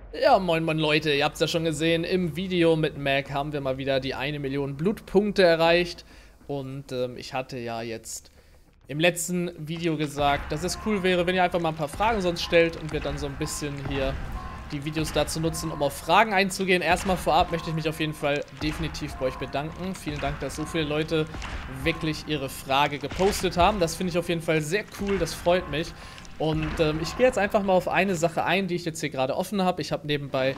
Ja, moin moin Leute, ihr habt es ja schon gesehen, im Video mit Mac haben wir mal wieder die 1 Million Blutpunkte erreicht. Und ich hatte ja jetzt im letzten Video gesagt, dass es cool wäre, wenn ihr einfach mal ein paar Fragen sonst stellt und wir dann so ein bisschen hier die Videos dazu nutzen, um auf Fragen einzugehen. Erstmal vorab möchte ich mich auf jeden Fall definitiv bei euch bedanken. Vielen Dank, dass so viele Leute wirklich ihre Frage gepostet haben. Das finde ich auf jeden Fall sehr cool, das freut mich. Und ich gehe jetzt einfach mal auf eine Sache ein, die ich jetzt hier gerade offen habe. Ich habe nebenbei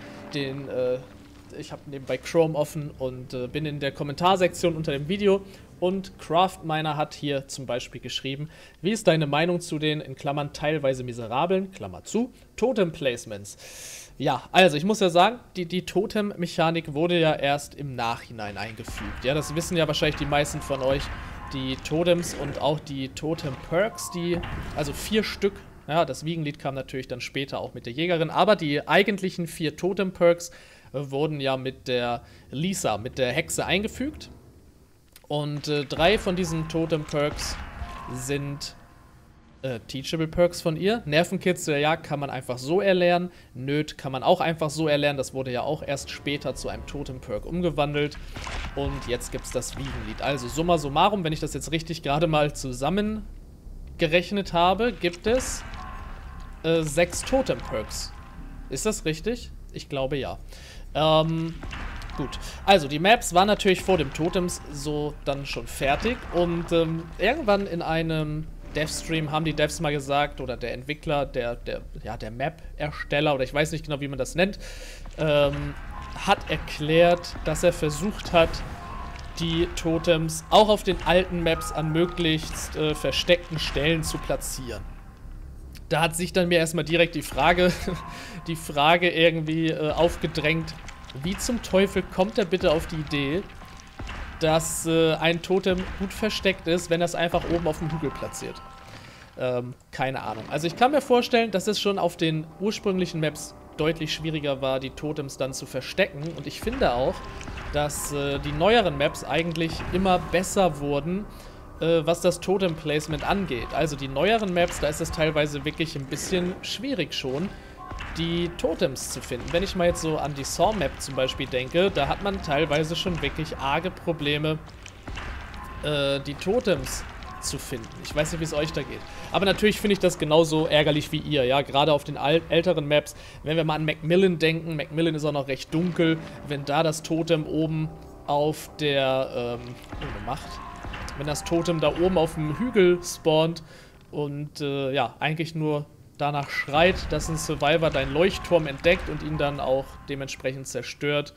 Chrome offen und bin in der Kommentarsektion unter dem Video. Und Craftminer hat hier zum Beispiel geschrieben: Wie ist deine Meinung zu den, in Klammern teilweise miserablen, Klammer zu, Totem-Placements? Ja, also ich muss ja sagen, die Totem-Mechanik wurde ja erst im Nachhinein eingefügt. Ja, das wissen ja wahrscheinlich die meisten von euch. Die Totems und auch die Totem-Perks, also 4 Stück. Ja, das Wiegenlied kam natürlich dann später auch mit der Jägerin, aber die eigentlichen 4 Totem-Perks wurden ja mit der Lisa, mit der Hexe eingefügt. Und 3 von diesen Totem-Perks sind Teachable Perks von ihr. Nervenkitzel, ja, kann man einfach so erlernen. Nöt kann man auch einfach so erlernen. Das wurde ja auch erst später zu einem Totem-Perk umgewandelt. Und jetzt gibt es das Wiegenlied. Also summa summarum, wenn ich das jetzt richtig gerade mal zusammengerechnet habe, gibt es 6 Totem-Perks. Ist das richtig? Ich glaube ja. Gut, also die Maps waren natürlich vor dem Totems so dann schon fertig. Und irgendwann in einem Dev-Stream haben die Devs mal gesagt, oder der Entwickler, der Map-Ersteller, oder ich weiß nicht genau, wie man das nennt, hat erklärt, dass er versucht hat, die Totems auch auf den alten Maps an möglichst versteckten Stellen zu platzieren. Da hat sich dann mir erstmal direkt die Frage irgendwie aufgedrängt: Wie zum Teufel kommt er bitte auf die Idee, dass ein Totem gut versteckt ist, wenn er es einfach oben auf dem Hügel platziert? Keine Ahnung. Also ich kann mir vorstellen, dass es schon auf den ursprünglichen Maps deutlich schwieriger war, die Totems dann zu verstecken. Und ich finde auch, dass die neueren Maps eigentlich immer besser wurden, was das Totem-Placement angeht. Also die neueren Maps, da ist es teilweise wirklich ein bisschen schwierig schon, die Totems zu finden. Wenn ich mal jetzt so an die Saw-Map zum Beispiel denke, da hat man teilweise schon wirklich arge Probleme, die Totems zu finden. Ich weiß nicht, wie es euch da geht. Aber natürlich finde ich das genauso ärgerlich wie ihr, ja, gerade auf den älteren Maps. Wenn wir mal an Macmillan denken, Macmillan ist auch noch recht dunkel, wenn da das Totem oben auf der, wenn das Totem da oben auf dem Hügel spawnt und, ja, eigentlich nur danach schreit, dass ein Survivor deinen Leuchtturm entdeckt und ihn dann auch dementsprechend zerstört,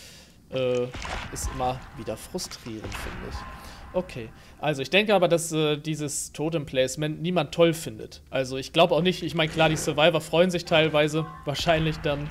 ist immer wieder frustrierend, finde ich. Okay, also ich denke aber, dass dieses Totem-Placement niemand toll findet. Also ich glaube auch nicht, ich meine klar, die Survivor freuen sich teilweise wahrscheinlich dann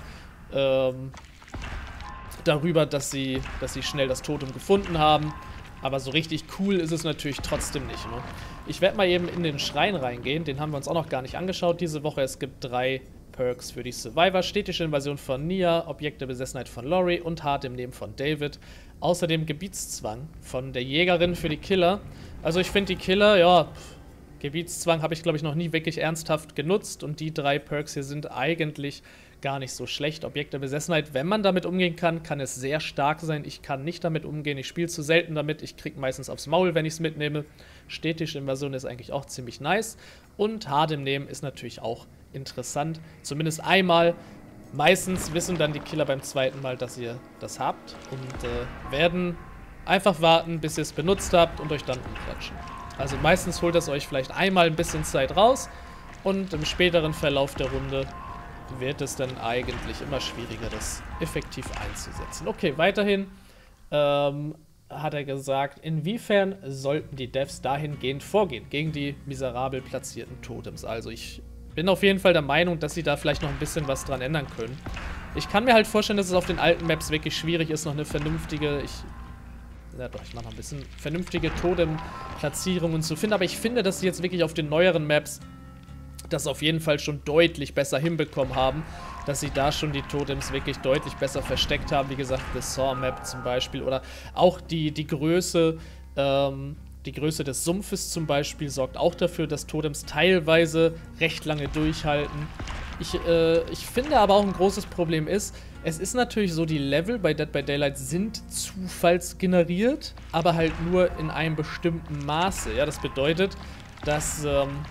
darüber, dass sie schnell das Totem gefunden haben. Aber so richtig cool ist es natürlich trotzdem nicht, ne? Ich werde mal eben in den Schrein reingehen. Den haben wir uns auch noch gar nicht angeschaut diese Woche. Es gibt 3 Perks für die Survivor. Städtische Invasion von Nia, Objekt der Besessenheit von Lori und Hart im Leben von David. Außerdem Gebietszwang von der Jägerin für die Killer. Also ich finde die Killer, ja, Gebietszwang habe ich glaube ich noch nie wirklich ernsthaft genutzt. Und die 3 Perks hier sind eigentlich gar nicht so schlecht. Objekt der Besessenheit, wenn man damit umgehen kann, kann es sehr stark sein. Ich kann nicht damit umgehen, ich spiele zu selten damit. Ich kriege meistens aufs Maul, wenn ich es mitnehme. Städtische Invasion ist eigentlich auch ziemlich nice. Und Hart im Nehmen ist natürlich auch interessant. Zumindest einmal. Meistens wissen dann die Killer beim zweiten Mal, dass ihr das habt. Und werden einfach warten, bis ihr es benutzt habt und euch dann umklatschen. Also meistens holt es euch vielleicht einmal ein bisschen Zeit raus. Und im späteren Verlauf der Runde wird es dann eigentlich immer schwieriger, das effektiv einzusetzen. Okay, weiterhin hat er gesagt, inwiefern sollten die Devs dahingehend vorgehen, gegen die miserabel platzierten Totems. Also ich bin auf jeden Fall der Meinung, dass sie da vielleicht noch ein bisschen was dran ändern können. Ich kann mir halt vorstellen, dass es auf den alten Maps wirklich schwierig ist, noch eine vernünftige, ich mache noch ein bisschen vernünftige Totem-Platzierungen zu finden, aber ich finde, dass sie jetzt wirklich auf den neueren Maps das auf jeden Fall schon deutlich besser hinbekommen haben, dass sie da schon die Totems wirklich deutlich besser versteckt haben. Wie gesagt, The Saw Map zum Beispiel oder auch die Größe des Sumpfes zum Beispiel sorgt auch dafür, dass Totems teilweise recht lange durchhalten. Ich finde aber auch ein großes Problem ist, es ist natürlich so, die Level bei Dead by Daylight sind zufallsgeneriert, aber halt nur in einem bestimmten Maße. Ja, das bedeutet, dass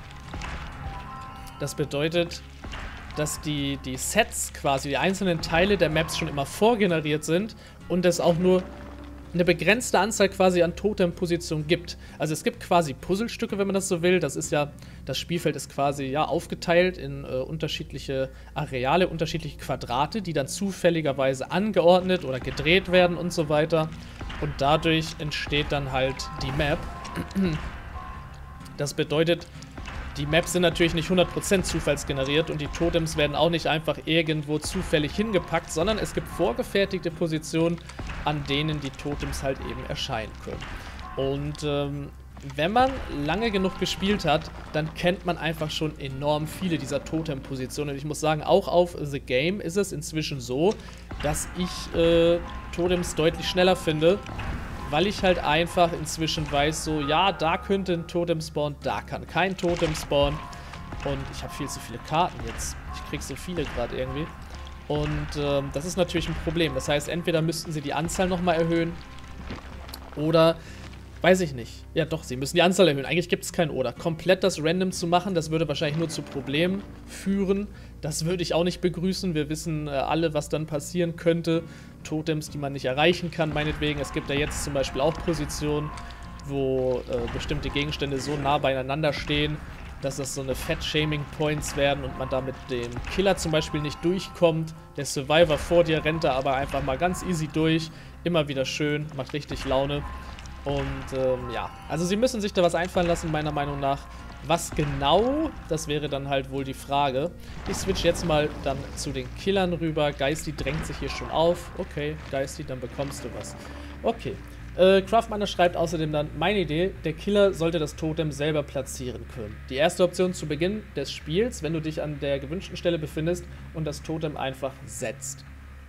die Sets quasi, die einzelnen Teile der Maps schon immer vorgeneriert sind und es auch nur eine begrenzte Anzahl quasi an Totempositionen gibt. Also es gibt quasi Puzzlestücke, wenn man das so will. Das ist ja, das Spielfeld ist quasi ja aufgeteilt in unterschiedliche Areale, unterschiedliche Quadrate, die dann zufälligerweise angeordnet oder gedreht werden und so weiter. Und dadurch entsteht dann halt die Map. Das bedeutet, die Maps sind natürlich nicht 100% zufallsgeneriert und die Totems werden auch nicht einfach irgendwo zufällig hingepackt, sondern es gibt vorgefertigte Positionen, an denen die Totems halt eben erscheinen können. Und wenn man lange genug gespielt hat, dann kennt man einfach schon enorm viele dieser Totem-Positionen. Und ich muss sagen, auch auf The Game ist es inzwischen so, dass ich Totems deutlich schneller finde, weil ich halt einfach inzwischen weiß, so, ja, da könnte ein Totem spawnen, da kann kein Totem spawnen. Und ich habe viel zu viele Karten jetzt. Ich krieg so viele gerade irgendwie. Und das ist natürlich ein Problem. Das heißt, entweder müssten sie die Anzahl nochmal erhöhen oder, weiß ich nicht. Ja doch, sie müssen die Anzahl erhöhen. Eigentlich gibt es kein Oder. Komplett das Random zu machen, das würde wahrscheinlich nur zu Problemen führen. Das würde ich auch nicht begrüßen. Wir wissen alle, was dann passieren könnte. Totems, die man nicht erreichen kann, meinetwegen. Es gibt ja jetzt zum Beispiel auch Positionen, wo bestimmte Gegenstände so nah beieinander stehen, dass das so eine Fat-Shaming-Points werden und man da mit dem Killer zum Beispiel nicht durchkommt. Der Survivor vor dir rennt da aber einfach mal ganz easy durch. Immer wieder schön, macht richtig Laune. Und ja, also sie müssen sich da was einfallen lassen, meiner Meinung nach. Was genau, das wäre dann halt wohl die Frage. Ich switch jetzt mal dann zu den Killern rüber. Geisty drängt sich hier schon auf. Okay, Geisty, dann bekommst du was. Okay. Craftminer schreibt außerdem dann, meine Idee, der Killer sollte das Totem selber platzieren können. Die erste Option zu Beginn des Spiels, wenn du dich an der gewünschten Stelle befindest und das Totem einfach setzt.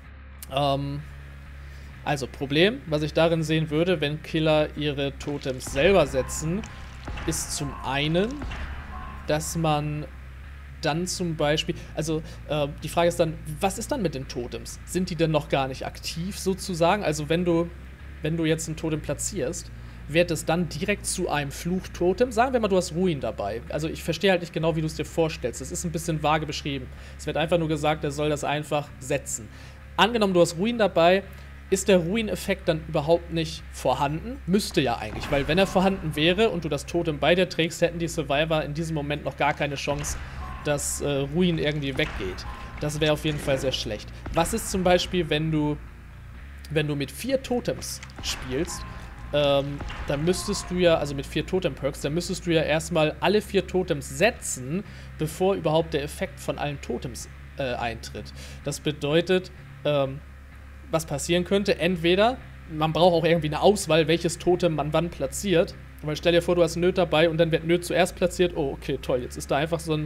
Also Problem, was ich darin sehen würde, wenn Killer ihre Totems selber setzen, ist zum einen, dass man dann zum Beispiel, also die Frage ist dann, was ist dann mit den Totems? Sind die denn noch gar nicht aktiv sozusagen? Also wenn du jetzt ein Totem platzierst, wird es dann direkt zu einem Fluchtotem? Sagen wir mal, du hast Ruin dabei. Also ich verstehe halt nicht genau, wie du es dir vorstellst. Es ist ein bisschen vage beschrieben. Es wird einfach nur gesagt, er soll das einfach setzen. Angenommen, du hast Ruin dabei, ist der Ruin-Effekt dann überhaupt nicht vorhanden? Müsste ja eigentlich, weil wenn er vorhanden wäre und du das Totem bei dir trägst, hätten die Survivor in diesem Moment noch gar keine Chance, dass Ruin irgendwie weggeht. Das wäre auf jeden Fall sehr schlecht. Was ist zum Beispiel, wenn du mit 4 Totems spielst, dann müsstest du ja, also mit 4 Totem-Perks, dann müsstest du ja erstmal alle 4 Totems setzen, bevor überhaupt der Effekt von allen Totems eintritt. Das bedeutet, was passieren könnte, entweder, man braucht auch irgendwie eine Auswahl, welches Totem man wann platziert, weil stell dir vor, du hast Nöt dabei und dann wird Nöt zuerst platziert, oh, okay, toll, jetzt ist da einfach so ein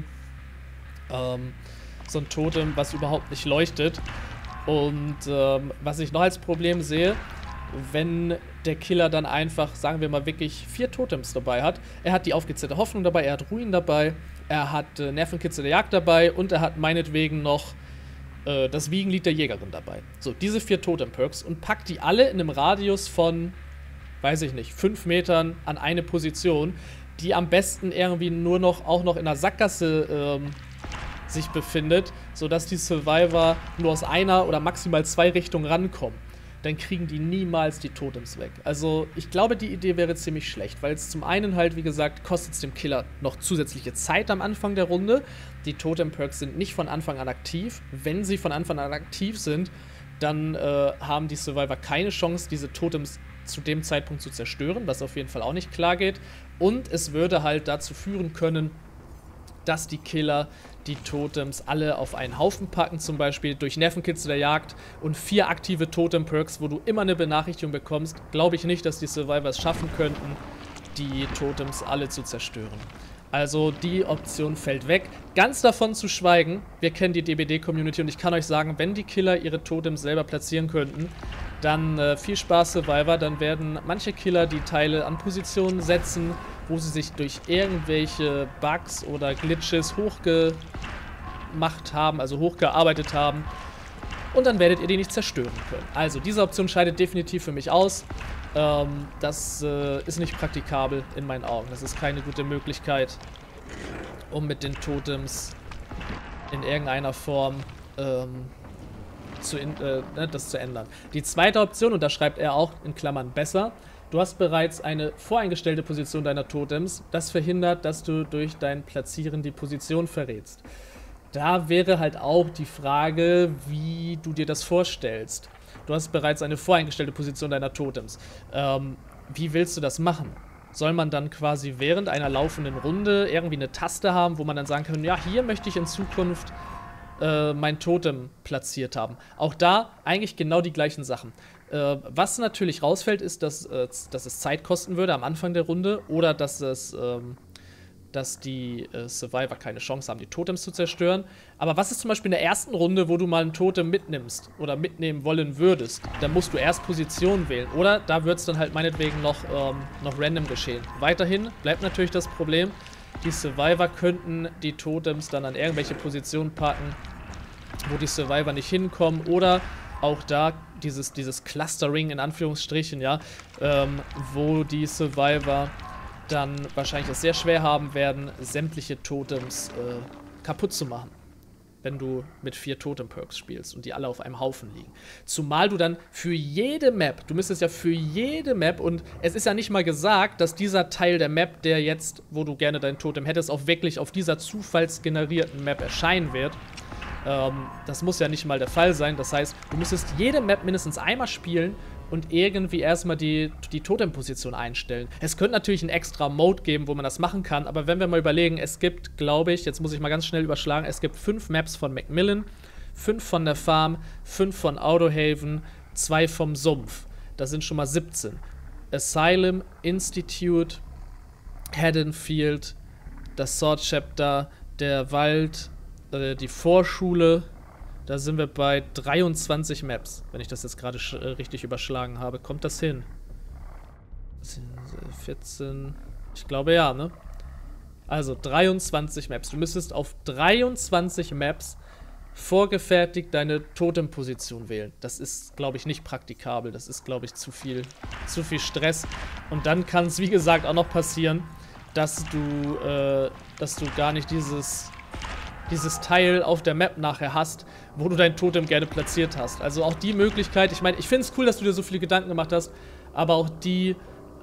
Totem, was überhaupt nicht leuchtet. Und was ich noch als Problem sehe, wenn der Killer dann einfach, sagen wir mal, wirklich 4 Totems dabei hat. Er hat die aufgezählte Hoffnung dabei, er hat Ruin dabei, er hat Nervenkitzel der Jagd dabei und er hat meinetwegen noch das Wiegenlied der Jägerin dabei. So, diese 4 Totem-Perks und packt die alle in einem Radius von, weiß ich nicht, 5 Metern an eine Position, die am besten irgendwie nur noch, auch noch in der Sackgasse sich befindet, sodass die Survivor nur aus einer oder maximal 2 Richtungen rankommen. Dann kriegen die niemals die Totems weg. Also ich glaube, die Idee wäre ziemlich schlecht, weil es zum einen halt, wie gesagt, kostet es dem Killer noch zusätzliche Zeit am Anfang der Runde. Die Totem-Perks sind nicht von Anfang an aktiv. Wenn sie von Anfang an aktiv sind, dann haben die Survivor keine Chance, diese Totems zu dem Zeitpunkt zu zerstören, was auf jeden Fall auch nicht klar geht. Und es würde halt dazu führen können, dass die Killer die Totems alle auf einen Haufen packen, zum Beispiel durch Nervenkitzel der Jagd und 4 aktive Totem-Perks, wo du immer eine Benachrichtigung bekommst, glaube ich nicht, dass die Survivors schaffen könnten, die Totems alle zu zerstören. Also die Option fällt weg. Ganz davon zu schweigen, wir kennen die DBD-Community und ich kann euch sagen, wenn die Killer ihre Totems selber platzieren könnten, dann viel Spaß, Survivor. Dann werden manche Killer die Teile an Positionen setzen, wo sie sich durch irgendwelche Bugs oder Glitches hochgemacht haben, also hochgearbeitet haben. Und dann werdet ihr die nicht zerstören können. Also diese Option scheidet definitiv für mich aus. Das ist nicht praktikabel in meinen Augen. Das ist keine gute Möglichkeit, um mit den Totems in irgendeiner Form das zu ändern. Die zweite Option, und da schreibt er auch in Klammern besser, du hast bereits eine voreingestellte Position deiner Totems. Das verhindert, dass du durch dein Platzieren die Position verrätst. Da wäre halt auch die Frage, wie du dir das vorstellst. Du hast bereits eine voreingestellte Position deiner Totems. Wie willst du das machen? Soll man dann quasi während einer laufenden Runde irgendwie eine Taste haben, wo man dann sagen kann, ja, hier möchte ich in Zukunft mein Totem platziert haben. Auch da eigentlich genau die gleichen Sachen. Was natürlich rausfällt, ist, dass es Zeit kosten würde am Anfang der Runde oder dass die Survivor keine Chance haben, die Totems zu zerstören. Aber was ist zum Beispiel in der ersten Runde, wo du mal ein Totem mitnimmst oder mitnehmen wollen würdest? Da musst du erst Position wählen. Oder da wird es dann halt meinetwegen noch random geschehen. Weiterhin bleibt natürlich das Problem, die Survivor könnten die Totems dann an irgendwelche Positionen packen, wo die Survivor nicht hinkommen. Oder auch da dieses Clustering in Anführungsstrichen, ja, wo die Survivor dann wahrscheinlich es sehr schwer haben werden, sämtliche Totems kaputt zu machen, wenn du mit 4 Totem-Perks spielst und die alle auf einem Haufen liegen. Zumal du dann für jede Map, du müsstest ja für jede Map, und es ist ja nicht mal gesagt, dass dieser Teil der Map, der jetzt, wo du gerne dein Totem hättest, auch wirklich auf dieser zufallsgenerierten Map erscheinen wird. Das muss ja nicht mal der Fall sein. Das heißt, du müsstest jede Map mindestens einmal spielen und irgendwie erstmal die Totemposition einstellen. Es könnte natürlich einen extra Mode geben, wo man das machen kann, aber wenn wir mal überlegen, es gibt, glaube ich, jetzt muss ich mal ganz schnell überschlagen, es gibt 5 Maps von Macmillan, 5 von der Farm, 5 von Autohaven, 2 vom Sumpf. Das sind schon mal 17. Asylum, Institute, Haddonfield, das Sword Chapter, der Wald, die Vorschule. Da sind wir bei 23 Maps, wenn ich das jetzt gerade richtig überschlagen habe. Kommt das hin? 14, ich glaube ja, ne? Also 23 Maps. Du müsstest auf 23 Maps vorgefertigt deine Totemposition wählen. Das ist, glaube ich, nicht praktikabel. Das ist, glaube ich, zu viel Stress. Und dann kann es, wie gesagt, auch noch passieren, dass du gar nicht dieses Teil auf der Map nachher hast, wo du dein Totem gerne platziert hast. Also auch die Möglichkeit, ich meine, ich finde es cool, dass du dir so viele Gedanken gemacht hast, aber auch die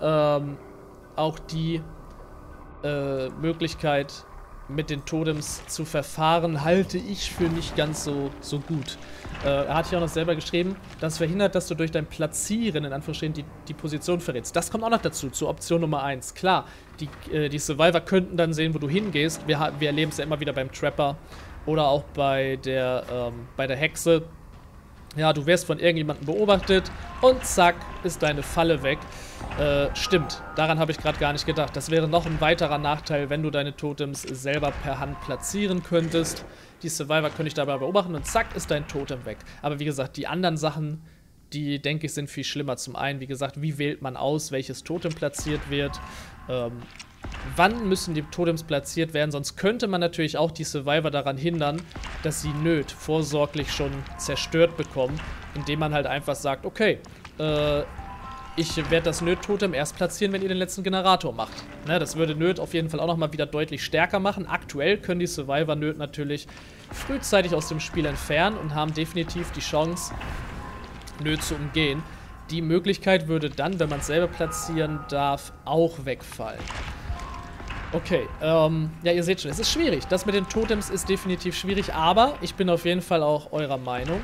Möglichkeit, mit den Totems zu verfahren, halte ich für nicht ganz so gut. Er hat hier auch noch selber geschrieben, das verhindert, dass du durch dein Platzieren, in Anführungsstrichen, die Position verrätst. Das kommt auch noch dazu, zur Option Nummer 1. Klar, die Survivor könnten dann sehen, wo du hingehst. Wir erleben es ja immer wieder beim Trapper oder auch bei der Hexe. Ja, du wirst von irgendjemandem beobachtet und zack, ist deine Falle weg. Stimmt, daran habe ich gerade gar nicht gedacht. Das wäre noch ein weiterer Nachteil, wenn du deine Totems selber per Hand platzieren könntest. Die Survivor könnte ich dabei beobachten und zack, ist dein Totem weg. Aber wie gesagt, die anderen Sachen, die, denke ich, sind viel schlimmer. Zum einen, wie gesagt, wie wählt man aus, welches Totem platziert wird? Wann müssen die Totems platziert werden? Sonst könnte man natürlich auch die Survivor daran hindern, dass sie Nöt vorsorglich schon zerstört bekommen, indem man halt einfach sagt, okay, ich werde das Nöt-Totem erst platzieren, wenn ihr den letzten Generator macht. Ne, das würde Nöt auf jeden Fall auch nochmal wieder deutlich stärker machen. Aktuell können die Survivor Nöt natürlich frühzeitig aus dem Spiel entfernen und haben definitiv die Chance, Nöt zu umgehen. Die Möglichkeit würde dann, wenn man es selber platzieren darf, auch wegfallen. Okay, ja, ihr seht schon, es ist schwierig. Das mit den Totems ist definitiv schwierig, aber ich bin auf jeden Fall auch eurer Meinung.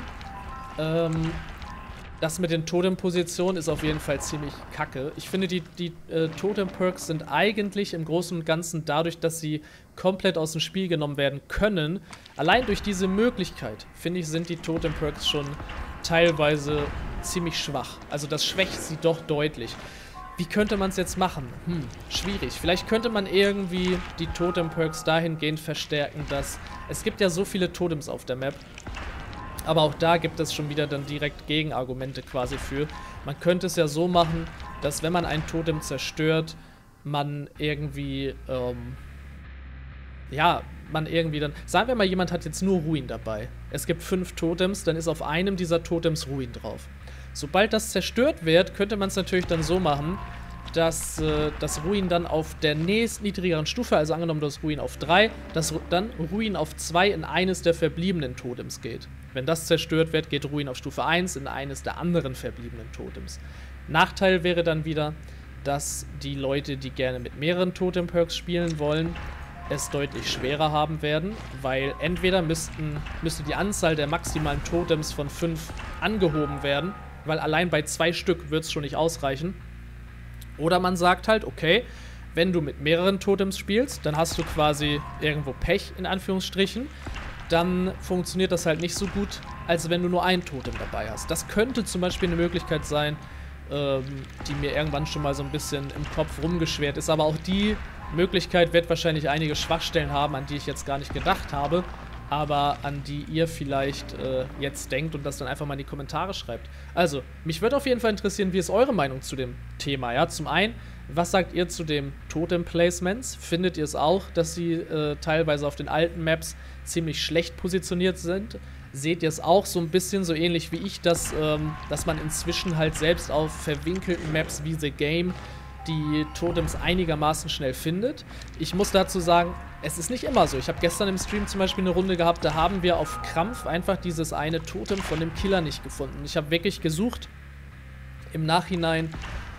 Das mit den Totem-Positionen ist auf jeden Fall ziemlich kacke. Ich finde, die Totem-Perks sind eigentlich im Großen und Ganzen dadurch, dass sie komplett aus dem Spiel genommen werden können. Allein durch diese Möglichkeit, finde ich, sind die Totem-Perks schon teilweise ziemlich schwach. Also das schwächt sie doch deutlich. Wie könnte man es jetzt machen? Schwierig. Vielleicht könnte man irgendwie die Totem-Perks dahingehend verstärken, dass es gibt ja so viele Totems auf der Map. Aber auch da gibt es schon wieder dann direkt Gegenargumente quasi für. Man könnte es ja so machen, dass wenn man ein Totem zerstört, man irgendwie, ja, man irgendwie dann, sagen wir mal, jemand hat jetzt nur Ruin dabei. Es gibt 5 Totems, dann ist auf einem dieser Totems Ruin drauf. Sobald das zerstört wird, könnte man es natürlich dann so machen, dass das Ruin dann auf der nächstniedrigeren Stufe, also angenommen, du hast Ruin auf 3, dass dann Ruin auf 2 in eines der verbliebenen Totems geht. Wenn das zerstört wird, geht Ruin auf Stufe 1 in eines der anderen verbliebenen Totems. Nachteil wäre dann wieder, dass die Leute, die gerne mit mehreren Totem-Perks spielen wollen, es deutlich schwerer haben werden, weil entweder müsste die Anzahl der maximalen Totems von 5 angehoben werden, weil allein bei 2 Stück wird es schon nicht ausreichen. Oder man sagt halt, okay, wenn du mit mehreren Totems spielst, dann hast du quasi irgendwo Pech, in Anführungsstrichen. Dann funktioniert das halt nicht so gut, als wenn du nur ein Totem dabei hast. Das könnte zum Beispiel eine Möglichkeit sein, die mir irgendwann schon mal so ein bisschen im Kopf rumgeschwert ist. Aber auch die Möglichkeit wird wahrscheinlich einige Schwachstellen haben, an die ich jetzt gar nicht gedacht habe, aber an die ihr vielleicht jetzt denkt und das dann einfach mal in die Kommentare schreibt. Also, mich würde auf jeden Fall interessieren, wie ist eure Meinung zu dem Thema? Ja, zum einen, was sagt ihr zu dem Totem-Placements? Findet ihr es auch, dass sie teilweise auf den alten Maps ziemlich schlecht positioniert sind? Seht ihr es auch so ein bisschen so ähnlich wie ich, dass man inzwischen halt selbst auf verwinkelten Maps wie The Game die Totems einigermaßen schnell findet? Ich muss dazu sagen, es ist nicht immer so. Ich habe gestern im Stream zum Beispiel eine Runde gehabt, da haben wir auf Krampf einfach dieses eine Totem von dem Killer nicht gefunden. Ich habe wirklich gesucht, im Nachhinein,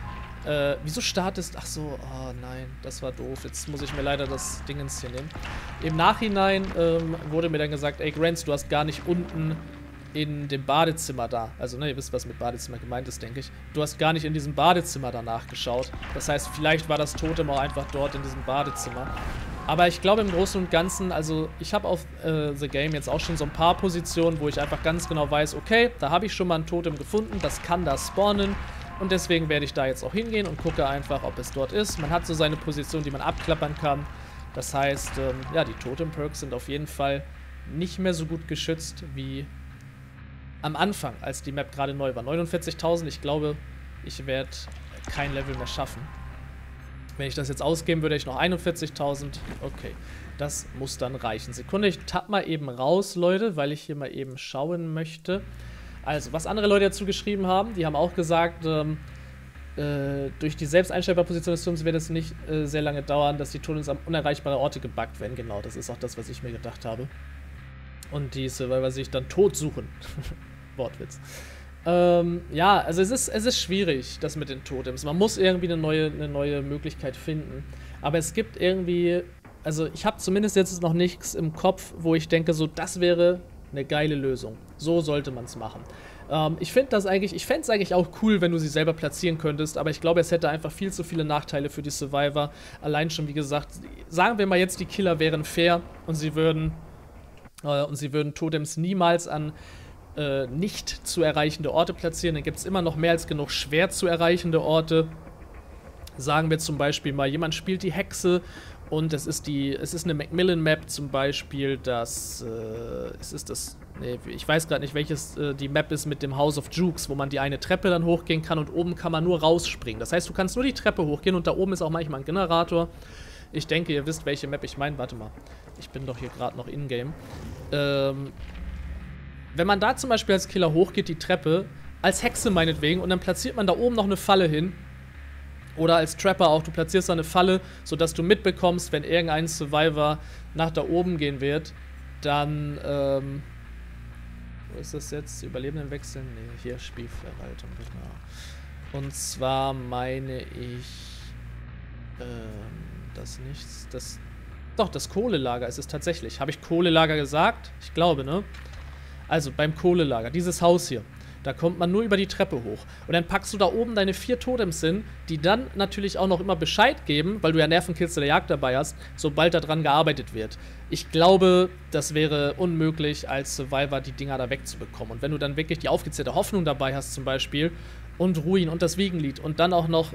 wieso startest... Ach so, oh nein, das war doof. Jetzt muss ich mir leider das Dingens hier nehmen. Im Nachhinein wurde mir dann gesagt, ey Grants, du hast gar nicht unten in dem Badezimmer da. Also, ne, ihr wisst, was mit Badezimmer gemeint ist, denke ich. Du hast gar nicht in diesem Badezimmer danach geschaut. Das heißt, vielleicht war das Totem auch einfach dort in diesem Badezimmer. Aber ich glaube im Großen und Ganzen, also ich habe auf The Game jetzt auch schon so ein paar Positionen, wo ich einfach ganz genau weiß, okay, da habe ich schon mal ein Totem gefunden, das kann da spawnen. Und deswegen werde ich da jetzt auch hingehen und gucke einfach, ob es dort ist. Man hat so seine Position, die man abklappern kann. Das heißt, ja, die Totem-Perks sind auf jeden Fall nicht mehr so gut geschützt wie am Anfang, als die Map gerade neu war. 49.000, ich glaube, ich werde kein Level mehr schaffen. Wenn ich das jetzt ausgeben würde, ich noch 41.000. Okay, das muss dann reichen. Sekunde, ich tapp mal eben raus, Leute, weil ich hier mal eben schauen möchte. Also, was andere Leute dazu geschrieben haben, die haben auch gesagt, durch die Selbsteinstellbarposition des Turms wird es nicht sehr lange dauern, dass die Tunnels an unerreichbare Orte gebuggt werden. Genau, das ist auch das, was ich mir gedacht habe. Und die Survivor sich dann tot suchen. Wortwitz. Ja, also es ist schwierig, das mit den Totems. Man muss irgendwie eine neue Möglichkeit finden. Aber es gibt irgendwie, also ich habe zumindest jetzt noch nichts im Kopf, wo ich denke, so, das wäre eine geile Lösung. So sollte man es machen. Ich fände es eigentlich auch cool, wenn du sie selber platzieren könntest, aber ich glaube, es hätte einfach viel zu viele Nachteile für die Survivor. Allein schon, wie gesagt, sagen wir mal jetzt, die Killer wären fair und sie würden Totems niemals an nicht zu erreichende Orte platzieren. Dann gibt es immer noch mehr als genug schwer zu erreichende Orte. Sagen wir zum Beispiel mal, jemand spielt die Hexe und es ist eine Macmillan-Map zum Beispiel, ich weiß gerade nicht, welches die Map ist mit dem House of Jukes, wo man die eine Treppe dann hochgehen kann und oben kann man nur rausspringen. Das heißt, du kannst nur die Treppe hochgehen und da oben ist auch manchmal ein Generator. Ich denke, ihr wisst, welche Map ich meine. Warte mal, ich bin doch hier gerade noch in-game. Wenn man da zum Beispiel als Killer hochgeht, die Treppe, als Hexe meinetwegen, und dann platziert man da oben noch eine Falle hin, oder als Trapper auch, du platzierst da eine Falle, sodass du mitbekommst, wenn irgendein Survivor nach da oben gehen wird, dann, wo ist das jetzt? Überlebenden wechseln? Ne, hier Spielverwaltung, genau. Und zwar meine ich, das Kohlelager ist es tatsächlich. Habe ich Kohlelager gesagt? Ich glaube, ne? Also beim Kohlelager, dieses Haus hier, da kommt man nur über die Treppe hoch. Und dann packst du da oben deine 4 Totems hin, die dann natürlich auch noch immer Bescheid geben, weil du ja Nervenkills der Jagd dabei hast, sobald daran gearbeitet wird. Ich glaube, das wäre unmöglich, als Survivor die Dinger da wegzubekommen. Und wenn du dann wirklich die aufgezählte Hoffnung dabei hast zum Beispiel und Ruin und das Wiegenlied und dann auch noch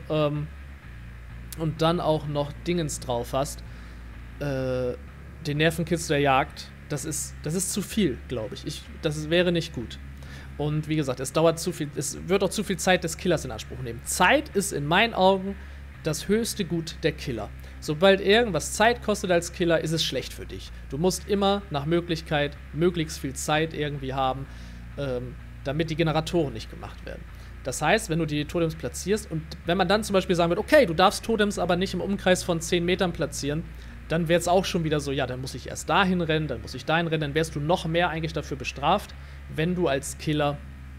Dingens drauf hast, den Nervenkitzel der Jagd, das ist zu viel, glaube ich. Das wäre nicht gut. Und wie gesagt, es wird auch zu viel Zeit des Killers in Anspruch nehmen. Zeit ist in meinen Augen das höchste Gut der Killer. Sobald irgendwas Zeit kostet als Killer, ist es schlecht für dich. Du musst immer nach Möglichkeit möglichst viel Zeit irgendwie haben, damit die Generatoren nicht gemacht werden. Das heißt, wenn du die Totems platzierst und wenn man dann zum Beispiel sagen wird, okay, du darfst Totems aber nicht im Umkreis von 10 Metern platzieren, dann wäre es auch schon wieder so, ja, dann muss ich erst dahin rennen, dann muss ich dahin rennen, dann wärst du noch mehr eigentlich dafür bestraft, wenn du als Killer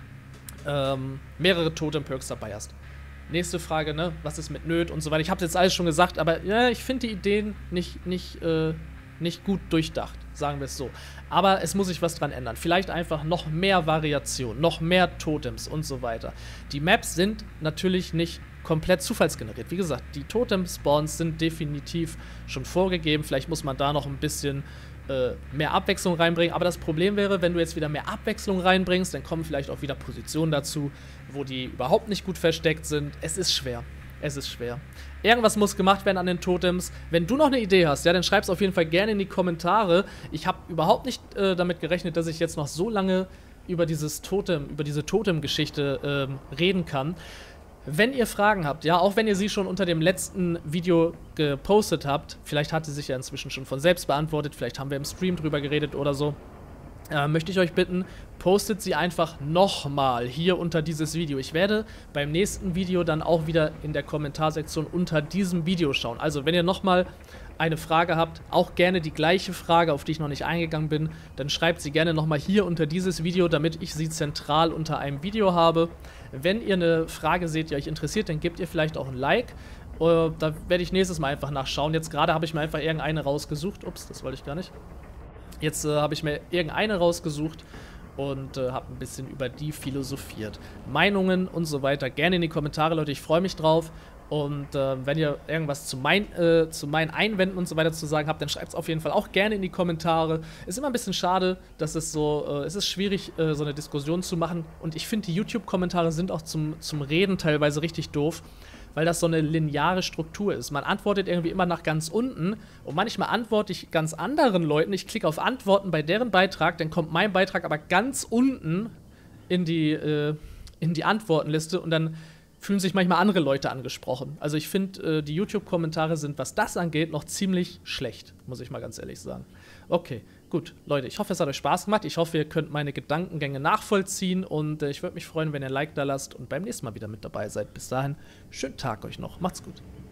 mehrere Totem-Perks dabei hast. Nächste Frage, ne, was ist mit Nöt und so weiter. Ich habe jetzt alles schon gesagt, aber ja, ich finde die Ideen nicht gut durchdacht, sagen wir es so. Aber es muss sich was dran ändern. Vielleicht einfach noch mehr Variation, noch mehr Totems und so weiter. Die Maps sind natürlich nicht komplett zufallsgeneriert. Wie gesagt, die Totem-Spawns sind definitiv schon vorgegeben. Vielleicht muss man da noch ein bisschen mehr Abwechslung reinbringen. Aber das Problem wäre, wenn du jetzt wieder mehr Abwechslung reinbringst, dann kommen vielleicht auch wieder Positionen dazu, wo die überhaupt nicht gut versteckt sind. Es ist schwer. Es ist schwer. Irgendwas muss gemacht werden an den Totems. Wenn du noch eine Idee hast, ja, dann schreib es auf jeden Fall gerne in die Kommentare. Ich habe überhaupt nicht damit gerechnet, dass ich jetzt noch so lange über diese Totem-Geschichte reden kann. Wenn ihr Fragen habt, ja, auch wenn ihr sie schon unter dem letzten Video gepostet habt, vielleicht hat sie sich ja inzwischen schon von selbst beantwortet, vielleicht haben wir im Stream drüber geredet oder so, möchte ich euch bitten, postet sie einfach nochmal hier unter dieses Video. Ich werde beim nächsten Video dann auch wieder in der Kommentarsektion unter diesem Video schauen. Also, wenn ihr nochmal eine Frage habt, auch gerne die gleiche Frage, auf die ich noch nicht eingegangen bin, dann schreibt sie gerne nochmal hier unter dieses Video, damit ich sie zentral unter einem Video habe. Wenn ihr eine Frage seht, die euch interessiert, dann gebt ihr vielleicht auch ein Like. Da werde ich nächstes Mal einfach nachschauen. Jetzt gerade habe ich mir einfach irgendeine rausgesucht. Ups, das wollte ich gar nicht. Jetzt habe ich mir irgendeine rausgesucht und habe ein bisschen über die philosophiert. Meinungen und so weiter gerne in die Kommentare, Leute. Ich freue mich drauf. Und wenn ihr irgendwas zu meinen Einwänden und so weiter zu sagen habt, dann schreibt es auf jeden Fall auch gerne in die Kommentare. Ist immer ein bisschen schade, dass es so, es ist schwierig, so eine Diskussion zu machen. Und ich finde, die YouTube-Kommentare sind auch zum Reden teilweise richtig doof, weil das so eine lineare Struktur ist. Man antwortet irgendwie immer nach ganz unten und manchmal antworte ich ganz anderen Leuten. Ich klicke auf Antworten bei deren Beitrag, dann kommt mein Beitrag aber ganz unten in die Antwortenliste und dann fühlen sich manchmal andere Leute angesprochen. Also ich finde, die YouTube-Kommentare sind, was das angeht, noch ziemlich schlecht, muss ich mal ganz ehrlich sagen. Okay, gut, Leute, ich hoffe, es hat euch Spaß gemacht. Ich hoffe, ihr könnt meine Gedankengänge nachvollziehen und ich würde mich freuen, wenn ihr ein Like da lasst und beim nächsten Mal wieder mit dabei seid. Bis dahin, schönen Tag euch noch. Macht's gut.